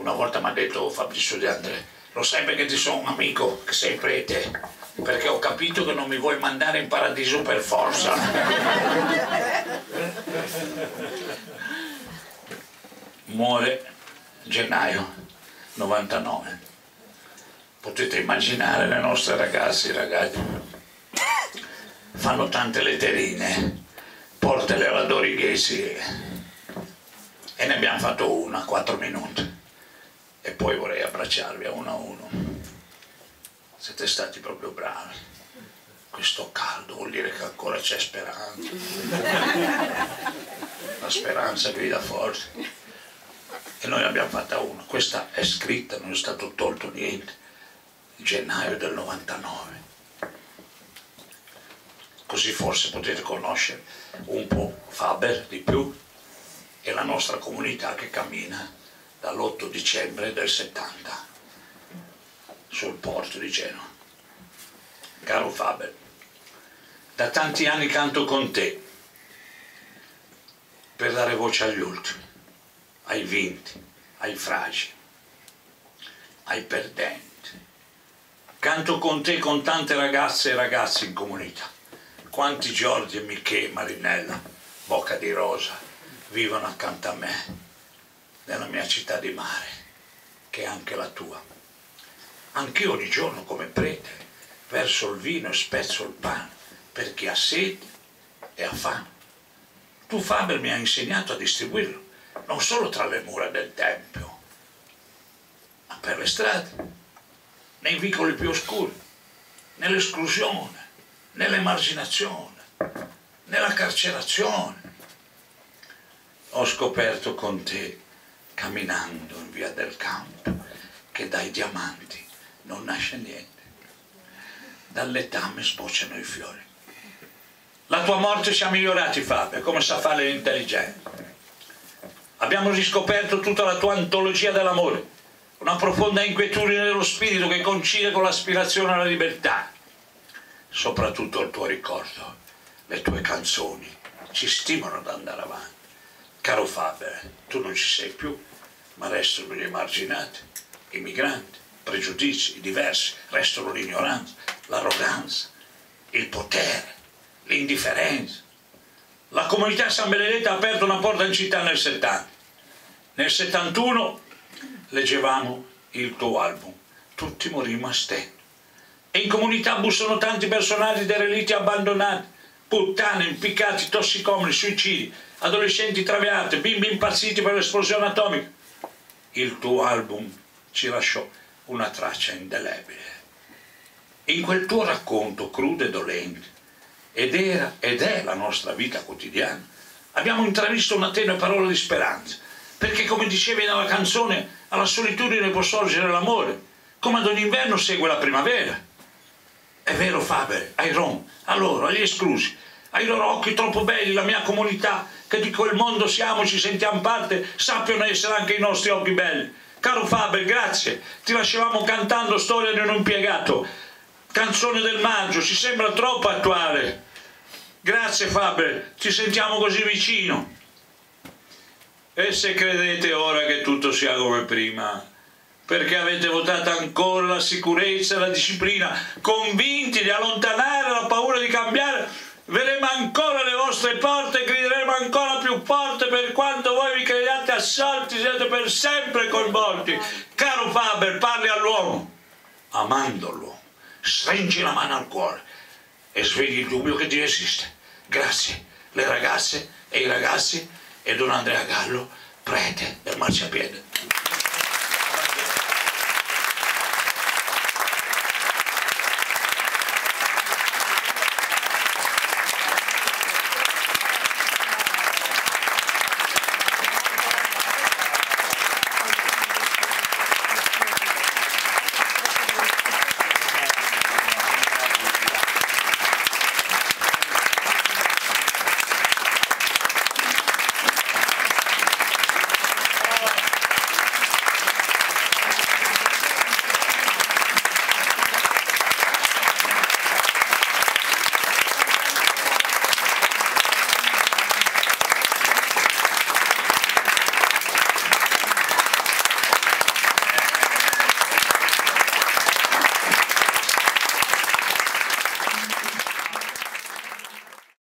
Una volta mi ha detto Fabrizio De André: lo sai perché ti sono un amico che sei prete? Perché ho capito che non mi vuoi mandare in paradiso per forza. Muore gennaio 99. Potete immaginare le nostre ragazze e ragazzi fanno tante letterine, portale alla Dorighesi, e ne abbiamo fatto una, 4 minuti, e poi vorrei abbracciarvi a uno. Siete stati proprio bravi. Questo caldo vuol dire che ancora c'è speranza. La speranza grida forte. E noi ne abbiamo fatta una. Questa è scritta, non è stato tolto niente. Gennaio del 99. Così forse potete conoscere un po' Faber di più e la nostra comunità che cammina dall'8 dicembre del 70 sul porto di Genova. Caro Faber, da tanti anni canto con te per dare voce agli ultimi, ai vinti, ai fragili, ai perdenti. Canto con te con tante ragazze e ragazzi in comunità. Quanti Giorgi e Michè, Marinella, Bocca di Rosa vivono accanto a me nella mia città di mare, che è anche la tua. Anch'io ogni giorno come prete verso il vino e spezzo il pane per chi ha sete e ha fame. Tu, Faber, mi hai insegnato a distribuirlo non solo tra le mura del Tempio, ma per le strade, nei vicoli più oscuri, nell'esclusione, nell'emarginazione, nella carcerazione. Ho scoperto con te, camminando in via del campo, che dai diamanti non nasce niente, dal letame sbocciano i fiori. La tua morte ci ha migliorati, Fabio, come sa fare l'intelligente. Abbiamo riscoperto tutta la tua antologia dell'amore, una profonda inquietudine dello spirito che coincide con l'aspirazione alla libertà. Soprattutto il tuo ricordo, le tue canzoni ci stimolano ad andare avanti. Caro Faber, tu non ci sei più, ma restano gli emarginati, i migranti, i pregiudizi, i diversi, restano l'ignoranza, l'arroganza, il potere, l'indifferenza. La comunità San Benedetto ha aperto una porta in città nel 70. Nel 71 leggevamo il tuo album, tutti morimmo a stento. E in comunità bussano tanti personaggi derelitti abbandonati, puttane, impiccati, tossicomani, suicidi, adolescenti traviate, bimbi impazziti per l'esplosione atomica. Il tuo album ci lasciò una traccia indelebile. In quel tuo racconto crudo e dolente, ed era ed è la nostra vita quotidiana, abbiamo intravisto una tenue parola di speranza, perché come dicevi nella canzone, alla solitudine può sorgere l'amore, come ad ogni inverno segue la primavera. È vero, Faber, ai rom, a loro, agli esclusi, ai loro occhi troppo belli, la mia comunità, che di quel mondo siamo, ci sentiamo parte, sappiano essere anche i nostri occhi belli. Caro Faber, grazie, ti lasciavamo cantando Storia di un impiegato, canzone del maggio, ci sembra troppo attuale. Grazie Faber, ci sentiamo così vicino. E se credete ora che tutto sia come prima, perché avete votato ancora la sicurezza e la disciplina, convinti di allontanare la paura di cambiare, vedremo ancora le vostre porte e grideremo ancora più forte, per quanto voi vi crediate assolti, siete per sempre coinvolti. Caro Faber, parli all'uomo, amando l'uomo, stringi la mano al cuore e svegli il dubbio che Dio esiste. Grazie, le ragazze e i ragazzi e Don Andrea Gallo, prete del marciapiede.